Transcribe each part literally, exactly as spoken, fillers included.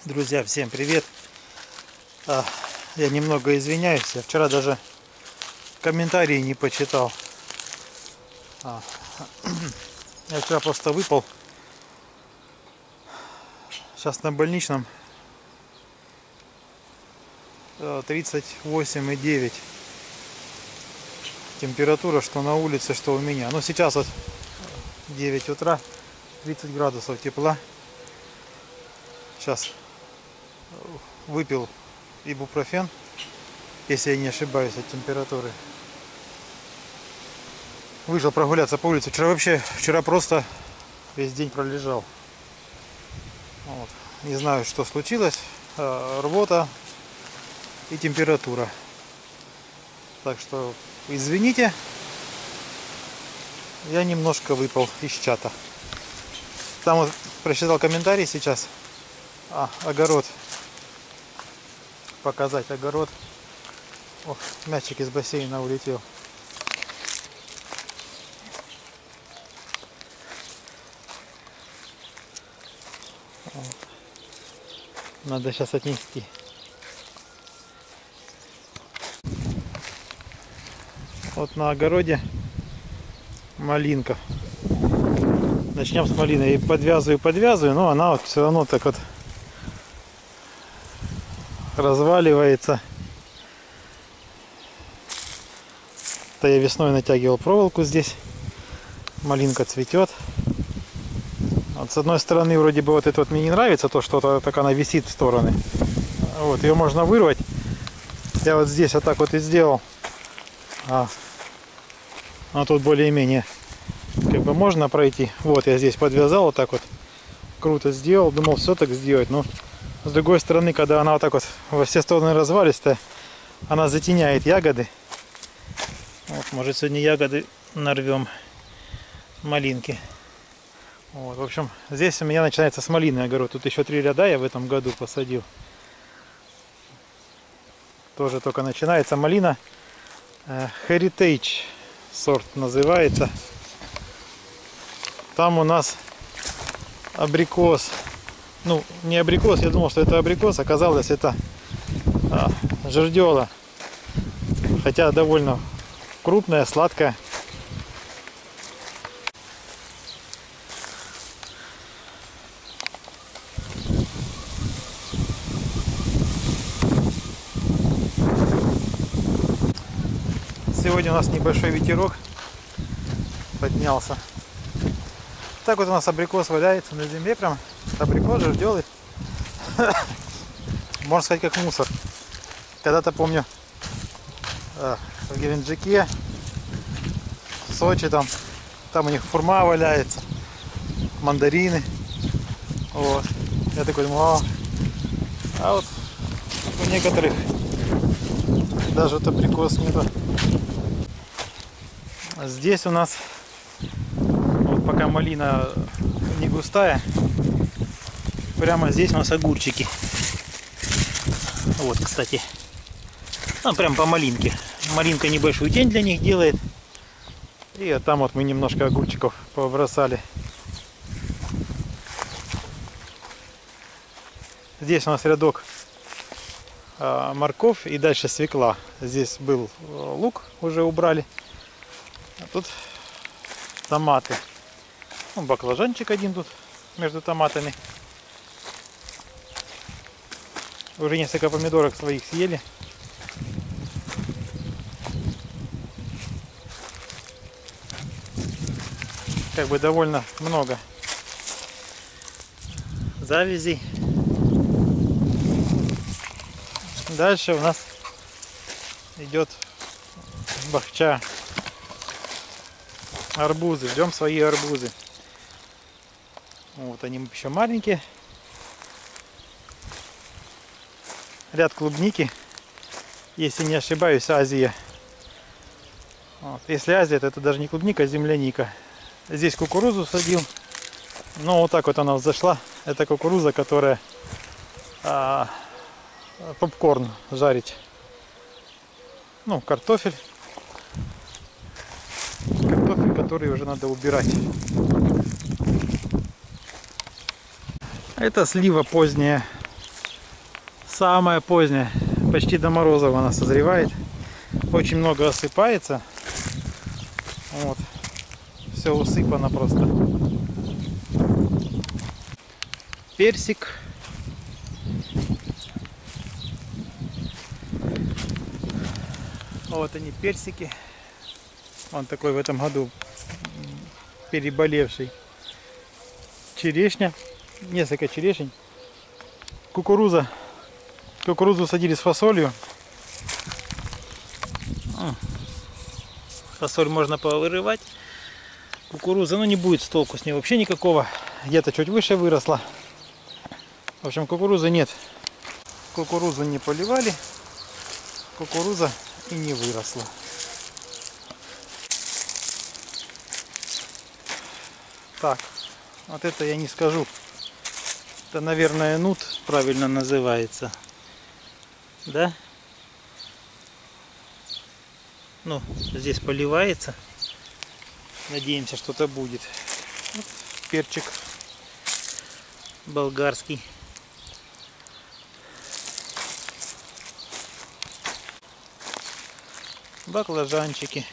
Друзья, всем привет! А, я немного извиняюсь, я вчера даже комментарии не почитал. А, я вчера просто выпал. Сейчас на больничном тридцать восемь и девять. Температура, что на улице, что у меня. Но сейчас вот девять утра, тридцать градусов тепла. Сейчас выпил ибупрофен, если я не ошибаюсь, от температуры. Вышел прогуляться по улице. Вчера вообще, вчера просто весь день пролежал. Вот. Не знаю, что случилось. Рвота и температура. Так что извините, я немножко выпал из чата. Там вот прочитал комментарий сейчас. А, огород. Показать огород. Ох, мячик из бассейна улетел. Вот. Надо сейчас отнести. Вот на огороде малинка. Начнем с малины. И подвязываю, подвязываю, но она вот все равно так вот разваливается. Это я весной натягивал проволоку здесь. Малинка цветет. Вот с одной стороны вроде бы вот это вот мне не нравится, то что так она висит в стороны. Вот ее можно вырвать. Я вот здесь вот так вот и сделал. А, а тут более-менее как бы можно пройти. Вот я здесь подвязал вот так вот. Круто сделал. Думал все так сделать, но с другой стороны, когда она вот так вот во все стороны развалится, она затеняет ягоды. Вот, может, сегодня ягоды нарвем, малинки. Вот, в общем, здесь у меня начинается с малины огород. Тут еще три ряда я в этом году посадил. Тоже только начинается малина. Heritage сорт называется. Там у нас абрикос. Ну, не абрикос, я думал, что это абрикос, оказалось это а, жердёла. Хотя довольно крупная, сладкая. Сегодня у нас небольшой ветерок поднялся. Так вот у нас абрикос валяется на земле, прям абрикос, жердёлы. Можно сказать, как мусор. Когда-то помню в Геленджике, в Сочи, там, там у них фурма валяется, мандарины. Вот. Я такой думал, а, а вот у некоторых даже вот абрикос нету. Здесь у нас, вот пока малина не густая, прямо здесь у нас огурчики. Вот, кстати, ну, прям по малинке. Малинка небольшую тень для них делает. И там вот мы немножко огурчиков побросали. Здесь у нас рядок а, морковь и дальше свекла. Здесь был лук, уже убрали. А тут томаты. Ну, баклажанчик один тут между томатами. Уже несколько помидорок своих съели. Как бы довольно много завязей. Дальше у нас идет бахча. Арбузы. Ждем свои арбузы. Вот они еще маленькие. Ряд клубники. Если не ошибаюсь, Азия. Вот. Если Азия, то это даже не клубника, а земляника. Здесь кукурузу садил. Ну вот так вот она взошла. Это кукуруза, которая а, попкорн жарить. Ну, картофель. Картофель, который уже надо убирать. Это слива поздняя. самая поздняя. Почти до морозов она созревает. Очень много осыпается. Вот. Все усыпано просто. Персик. Вот они, персики. Он такой в этом году переболевший. Черешня. Несколько черешень. Кукуруза. Кукурузу садили с фасолью. Фасоль можно повырывать. Кукуруза, ну, не будет с толку с ней вообще никакого. Где-то чуть выше выросла. В общем, кукурузы нет. Кукурузу не поливали. Кукуруза и не выросла. Так, вот это я не скажу. Это, наверное, нут правильно называется. Да? Ну, здесь поливается. Надеемся, что-то будет. Вот перчик болгарский. Баклажанчики.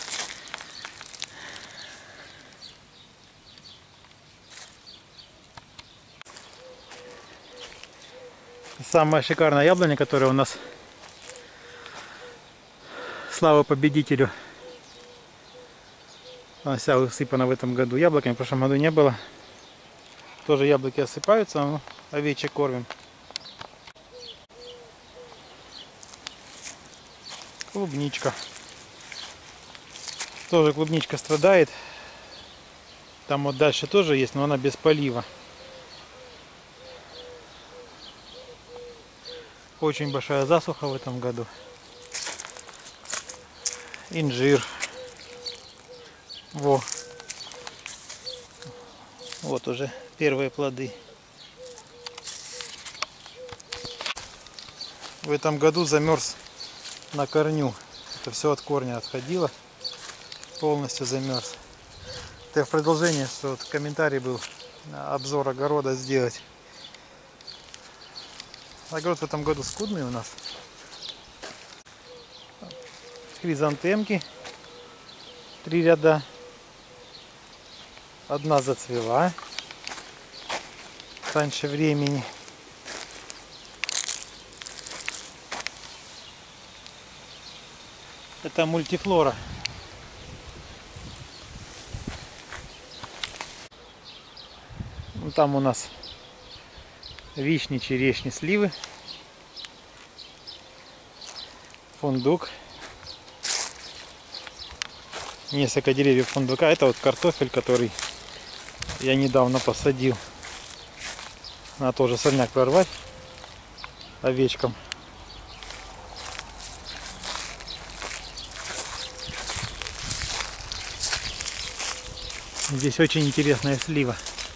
Самая шикарная яблоня, которая у нас, слава победителю, она вся усыпана в этом году яблоками. В прошлом году не было. Тоже яблоки осыпаются, но овечек кормим. Клубничка. Тоже клубничка страдает. Там вот дальше тоже есть, но она без полива. Очень большая засуха в этом году. Инжир. Во. Вот уже первые плоды. В этом году замерз на корню. Это все от корня отходило. Полностью замерз. Это в продолжение, что вот комментарий был, обзор огорода сделать. Огород в этом году скудный у нас. Хризантемки. Три ряда. Одна зацвела раньше времени. Это мультифлора. Там у нас вишни, черешни, сливы, фундук, несколько деревьев фундука. Это вот картофель, который я недавно посадил. Надо тоже сорняк прорвать овечкам. Здесь очень интересная слива.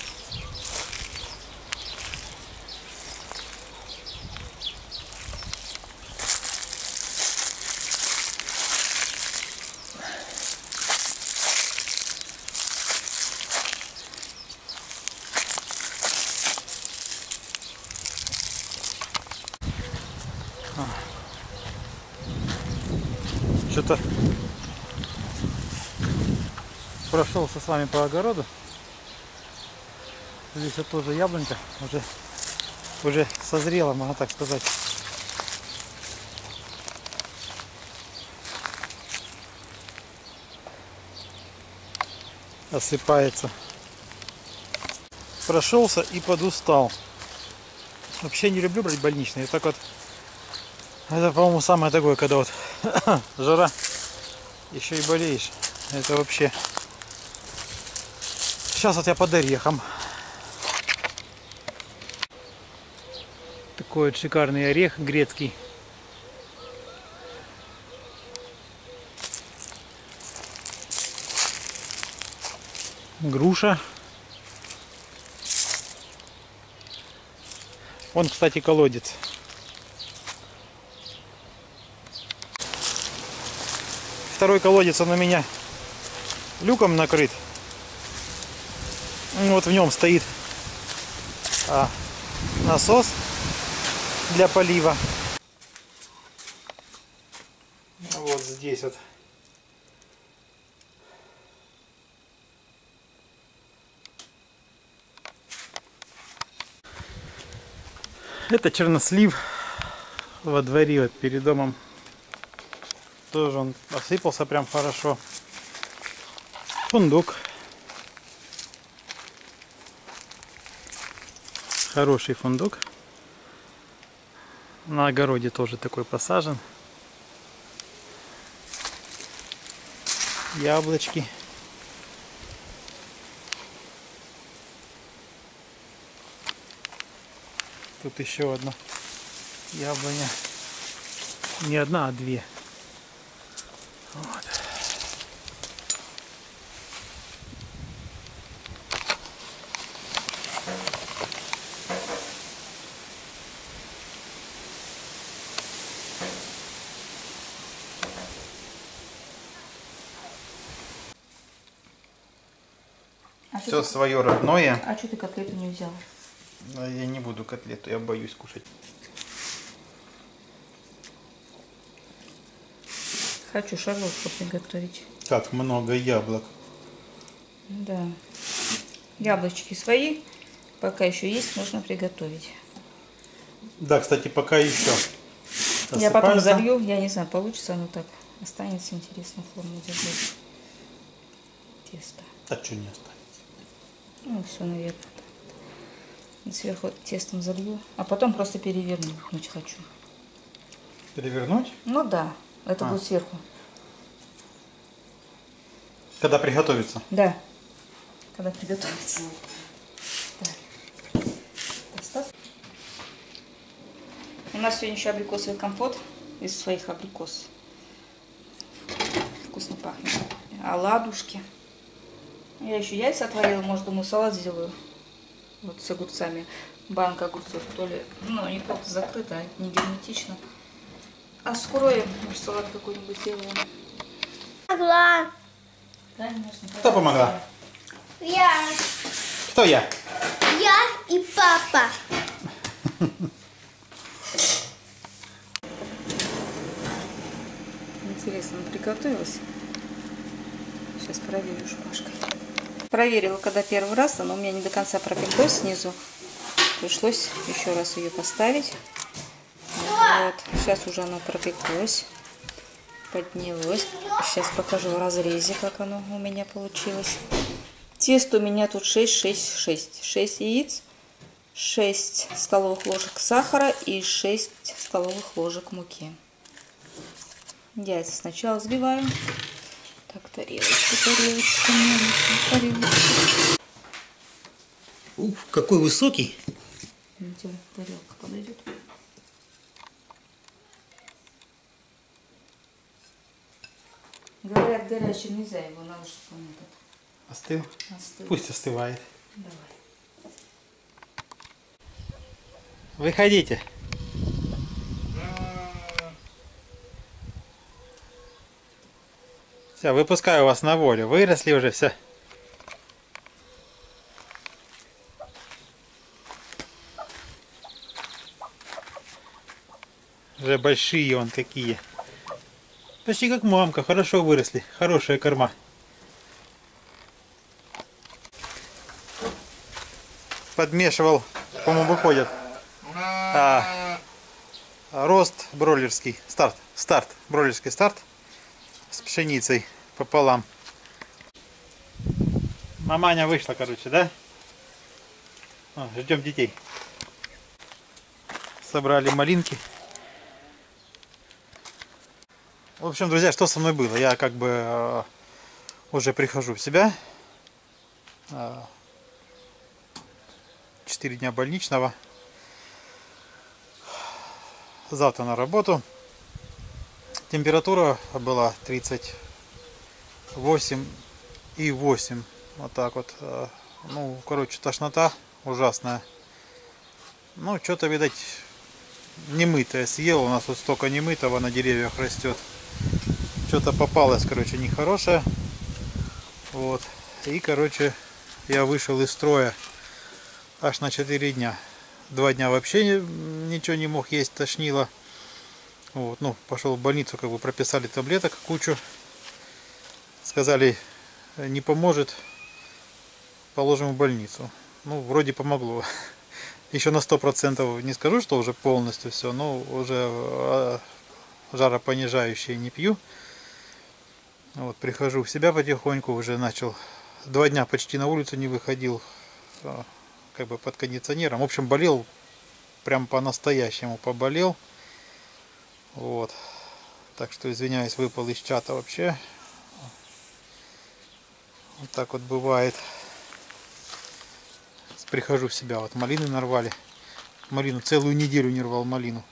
Что-то прошелся с вами по огороду. Здесь вот тоже яблонька уже, уже созрела, можно так сказать. Осыпается. Прошелся и подустал. Вообще не люблю брать больничные. Так вот, это, по-моему, самое такое, когда вот жара, еще и болеешь. Это вообще. Сейчас вот я под орехом. Такой вот шикарный орех грецкий. Груша. Вон, кстати, колодец. Второй колодец, он у меня люком накрыт. Вот в нем стоит а, насос. для полива. Вот здесь вот. Это чернослив во дворе, вот перед домом. Тоже он осыпался прям хорошо. Фундук. Хороший фундук. На огороде тоже такой посажен. Яблочки. Тут еще одна яблоня. Не одна, а две. Вот. А Все свое родное. А что ты котлету не взял? Я не буду котлету, я боюсь кушать. Хочу шарлотку приготовить. Как много яблок. Да. Яблочки свои. Пока еще есть, можно приготовить. Да, кстати, пока еще. Я потом залью. Я не знаю, получится оно так. Останется интересно форму держать. Тесто. А что не останется? Ну, все, наверное. Сверху тестом залью. А потом просто перевернуть хочу. Перевернуть? Ну да. Это а. будет сверху. Когда приготовится? Да. Когда приготовится. Так. Достав. У нас сегодня еще абрикосовый компот из своих абрикос. Вкусно пахнет. Оладушки. Я еще яйца отварила, может, думаю, салат сделаю. Вот с огурцами. Банка огурцов, то ли, ну, не плохо закрыта, не герметично. А скроем, может, салат какой-нибудь сделаем. Помогла. Конечно. Кто помогла? Я. Кто я? Я и папа. Интересно, он приготовился. Сейчас проверю шпажкой. Проверила, когда первый раз, оно у меня не до конца пропеклось снизу. Пришлось еще раз ее поставить. Вот. Сейчас уже оно пропеклось. Поднялось. Сейчас покажу в разрезе, как оно у меня получилось. Тесто у меня тут шесть, шесть, шесть. шесть яиц, шесть столовых ложек сахара и шесть столовых ложек муки. Яйца сначала взбиваю. Так, тарелочку, тарелочку, тарелочку. Ух, какой высокий. Тебе тарелка подойдет. Говорят, горячий нельзя, его надо, чтобы он этот Остыл? остыл. Пусть остывает. Давай. Выходите. Все, выпускаю вас на волю. Выросли уже все. Уже большие вон какие. Почти как мамка. Хорошо выросли. Хорошая корма. Подмешивал, по-моему, выходят. А, рост бройлерский. Старт. Старт. Бройлерский старт. С пшеницей пополам. Маманя вышла, короче, да? О, ждем детей. Собрали малинки. В общем, друзья, что со мной было? Я как бы э, уже прихожу в себя. Четыре дня больничного. Завтра на работу. Температура была тридцать восемь и восемь. Вот так вот. Ну, короче, тошнота ужасная. Ну, что-то, видать, немытое съел. У нас вот столько немытого на деревьях растет. Что-то попалось, короче, нехорошее. Вот. И, короче, я вышел из строя аж на четыре дня. два дня вообще ничего не мог есть, тошнило. Вот, ну, пошел в больницу, как бы прописали таблеток кучу. Сказали, не поможет, положим в больницу. Ну, вроде помогло. Еще на сто процентов не скажу, что уже полностью все, но уже жаропонижающие не пью. Вот, прихожу в себя потихоньку, уже начал. Два дня почти на улицу не выходил, как бы под кондиционером. В общем, болел, прям по-настоящему поболел. Вот. Так что, извиняюсь, выпал из чата вообще. Вот так вот бывает. Прихожу в себя. Вот малины нарвали. Малину целую неделю не рвал малину.